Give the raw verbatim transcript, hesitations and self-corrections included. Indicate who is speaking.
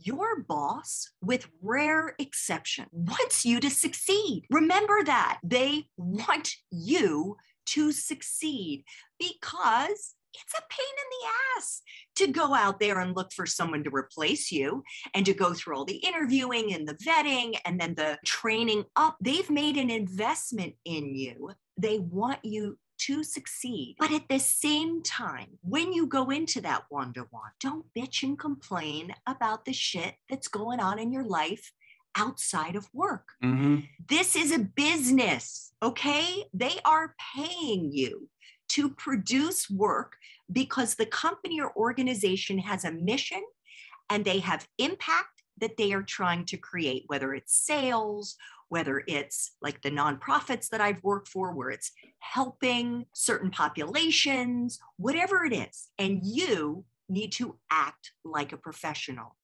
Speaker 1: Your boss, with rare exception, wants you to succeed. Remember that. They want you to succeed because it's a pain in the ass to go out there and look for someone to replace you and to go through all the interviewing and the vetting and then the training up. They've made an investment in you. They want you to succeed. But at the same time, when you go into that one-to-one, don't bitch and complain about the shit that's going on in your life outside of work.
Speaker 2: Mm-hmm.
Speaker 1: This is a business, okay? They are paying you to produce work because the company or organization has a mission and they have impact that they are trying to create, whether it's sales, whether it's like the nonprofits that I've worked for, where it's helping certain populations, whatever it is. And you need to act like a professional.